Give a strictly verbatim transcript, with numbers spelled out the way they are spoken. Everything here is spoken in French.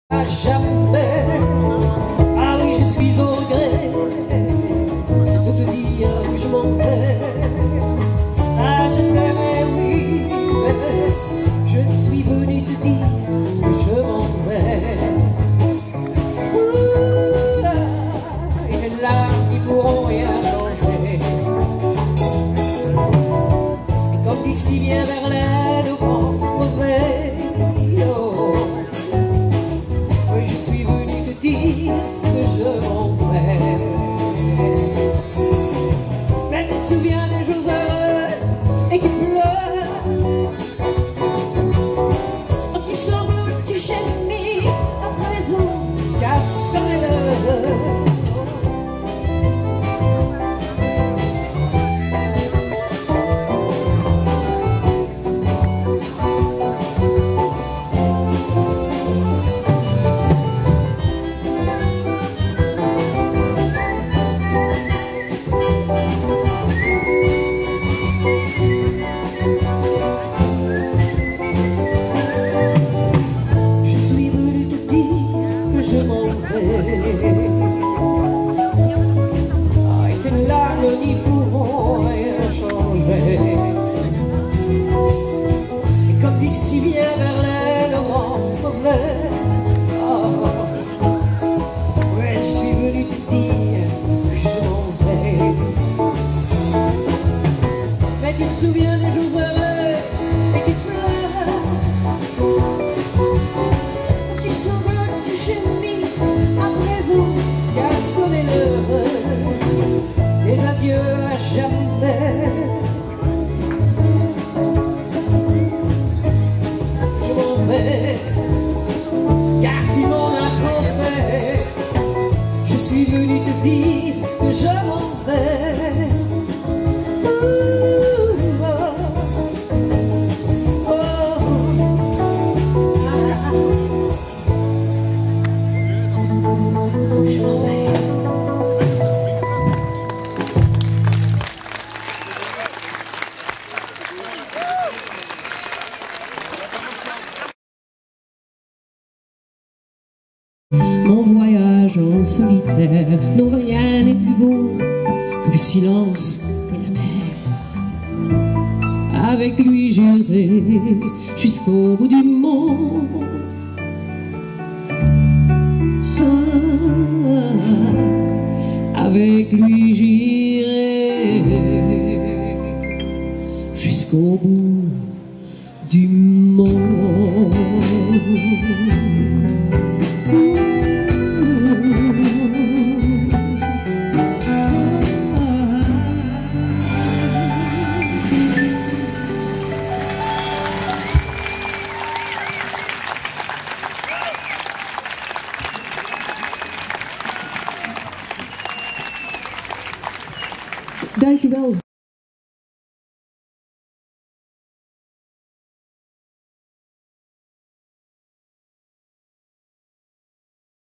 À jamais, ah oui, je suis au regret de te dire que je m'en vais. Ah, je t'aimais, oui, mais je suis venu te dire que je m'en vais. Ouh, ah, et les larmes qui pourront rien changer. Et comme d'ici vient Verlaine au vent mauvais, oh, je suis venu te dire que je m'en vais. Mais tu te souviens des jours heureux et qui pleurent, qui semblent tu gémis à présent, car sonne l'heure. Je m'en vais. Ah, et tes larmes n'y pourront rien changer. Et comme d'ici vient Verlaine au vent mauvais, ah, ouais, je suis venu te dire que je m'en vais. Mais tu te souviens des jours heureux et qui pleurent, qui semblent tu gémis à présent, car sonner l'heure des adieux à jamais. Je m'en vais, car tu m'en as trop fait. Je suis venu te dire que je m'en vais. Ouh, oh, oh, ah, je m'en vais. Mon voyage en solitaire, non rien n'est plus beau que le silence et la mer. Avec lui j'irai jusqu'au bout du monde. Ah, avec lui j'irai jusqu'au bout du monde. Dankjewel.